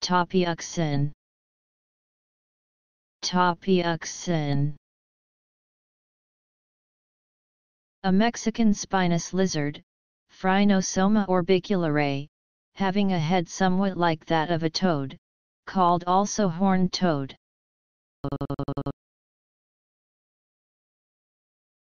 Tapayaxin. Tapayaxin. A Mexican spinous lizard, Phrynosoma orbiculare, having a head somewhat like that of a toad, called also horned toad.